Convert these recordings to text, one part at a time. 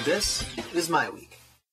this is my week.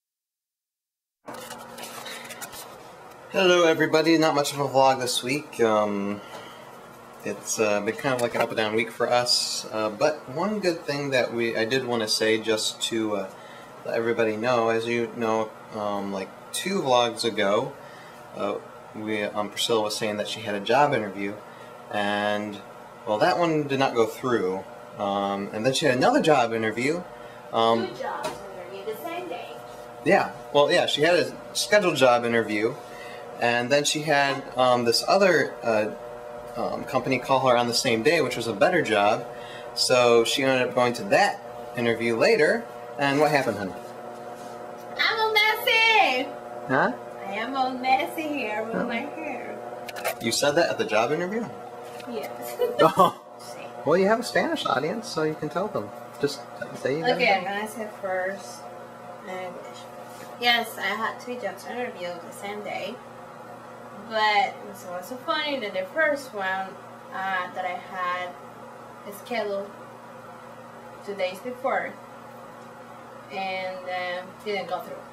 Hello everybody, not much of a vlog this week. It's been kind of like an up and down week for us, but one good thing that I did want to say just to let everybody know, as you know, like 2 vlogs ago, Priscilla was saying that she had a job interview, and well, that one did not go through, and then she had another job interview. 2 jobs interview the same day. Yeah, well, yeah, she had a scheduled job interview, and then she had this other company call her on the same day, which was a better job. So she ended up going to that interview later. And what happened, honey? I'm all messy. Huh? I am all messy here with my hair. You said that at the job interview? Yes. Oh. Well, you have a Spanish audience, so you can tell them. Just say you Okay, I'm gonna say first English. Yes, I had 2 jobs interviews the same day. But it was also funny that the first one that I had scheduled 2 days before and didn't go through.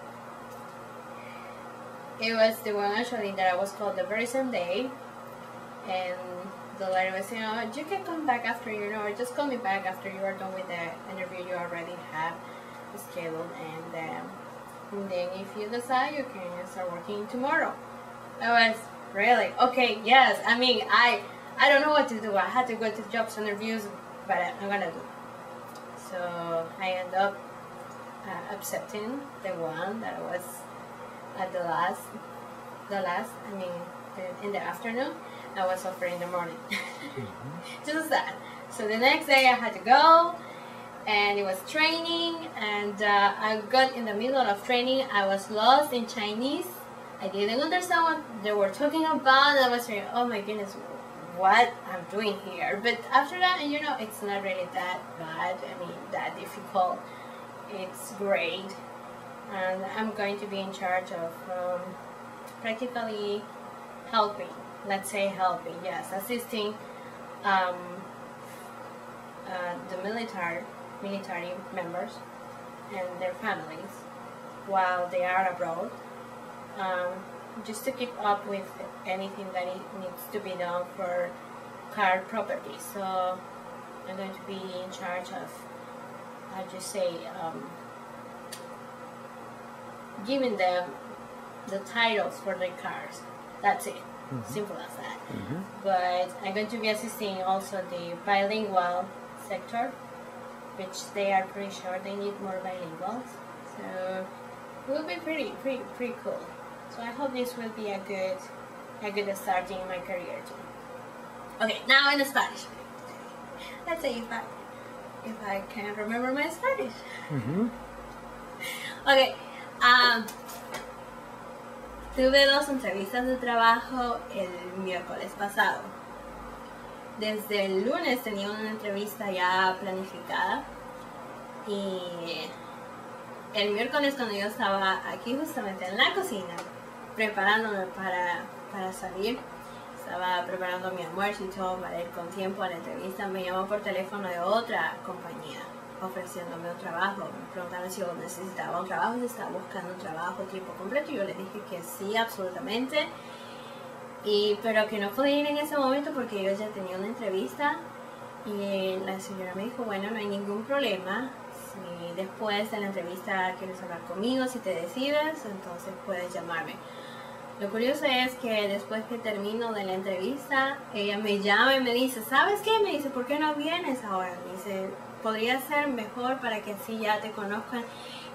It was the one actually that I was called the very same day, and the lady was saying, oh, you can come back after, or just call me back after you are done with the interview you already have scheduled, and then if you decide, you can start working tomorrow. I was really okay. Yes, I mean I don't know what to do. I had to go to jobs interviews, but I'm gonna do. So I end up accepting the one that was at the last. I mean, in the afternoon. I was offered in the morning. Just that. So the next day I had to go, and it was training, and I got in the middle of training. I was lost in Chinese. I didn't understand what they were talking about. I was saying, oh my goodness, what I'm doing here. But after that, it's not really that bad. I mean, that difficult. It's great. And I'm going to be in charge of practically helping. Let's say helping, yes, assisting the military members and their families while they are abroad. Just to keep up with anything that needs to be done for card property. So I'm going to be in charge of, I just say, giving them the titles for their cards. That's it. Simple as that. But I'm going to be assisting also the bilingual sector, which they are pretty sure they need more bilinguals. So it will be pretty cool. So I hope this will be a good start in my career too. Okay, now in Spanish. Let's say if I can remember my Spanish. Okay. Tuve 2 entrevistas de trabajo el miércoles pasado. Desde el lunes tenía una entrevista ya planificada, y el miércoles cuando yo estaba aquí justamente en la cocina preparándome para salir, estaba preparando mi almuerzo y todo para ir con tiempo a la entrevista, me llamó por teléfono de otra compañía ofreciéndome un trabajo. Me preguntaron si yo necesitaba un trabajo, si estaba buscando un trabajo tiempo completo, y yo les dije que sí, absolutamente, pero que no podía ir en ese momento porque yo ya tenía una entrevista. Y la señora me dijo, bueno, no hay ningún problema, si después de la entrevista quieres hablar conmigo, si te decides, entonces puedes llamarme. Lo curioso es que después que termino de la entrevista, ella me llama y me dice, ¿sabes qué? Me dice, ¿por qué no vienes ahora? Me dice, podría ser mejor para que así ya te conozcan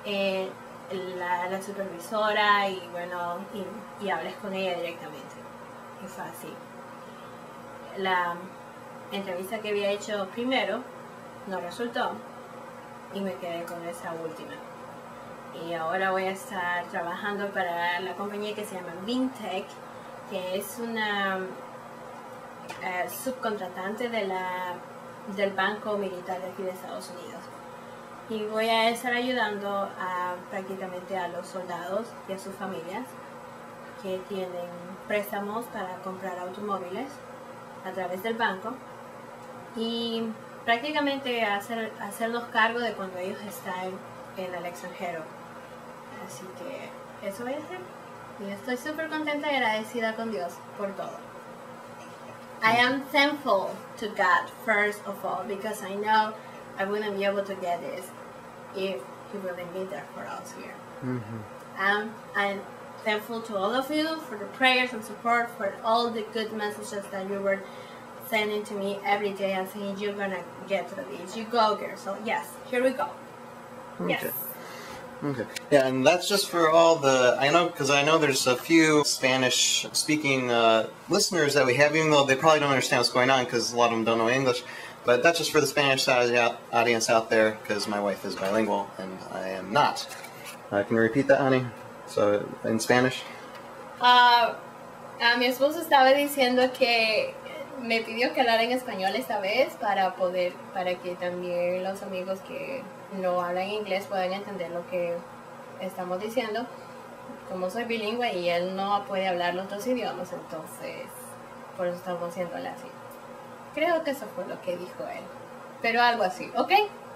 la supervisora y bueno, y hables con ella directamente. Y fue así. La entrevista que había hecho primero no resultó y me quedé con esa última. Y ahora voy a estar trabajando para la compañía que se llama Vintech, que es una subcontratante del Banco Militar de aquí de Estados Unidos. Y voy a estar ayudando prácticamente a los soldados y a sus familias que tienen préstamos para comprar automóviles a través del banco, y prácticamente hacernos cargo de cuando ellos están en el extranjero. Así que eso voy a hacer. Y estoy súper contenta y agradecida con Dios por todo. I am thankful to God first of all because I know I wouldn't be able to get this if He wouldn't be there for us here. I'm thankful to all of you for the prayers and support, for all the good messages that you were sending to me every day and saying you're gonna get through this. You go, girl. So yes, here we go. Okay. Yes. Okay. Yeah, and that's just for all the, I know there's a few Spanish-speaking listeners that we have, even though they probably don't understand what's going on because a lot of them don't know English. But that's just for the Spanish audience out there because my wife is bilingual and I am not. Can you repeat that, honey? So, in Spanish? A mi esposo estaba diciendo que me pidió que hablara en español esta vez para que también los amigos que no hablan inglés puedan entender lo que estamos diciendo. Como soy bilingüe y él no puede hablar los dos idiomas, entonces por eso estamos haciéndole así. Creo que eso fue lo que dijo él, pero algo así, ¿ok?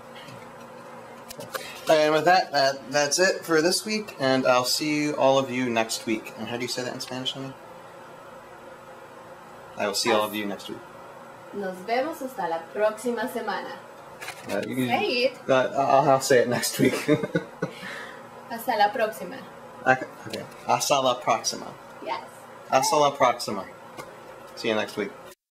And with that, that's it for this week, and I'll see all of you next week. And how do you say that in Spanish, honey? I will see all of you next week. Nos vemos hasta la próxima semana. Say it. I'll say it next week. Hasta la próxima. Okay. Hasta la próxima. Yes. Hasta la próxima. See you next week.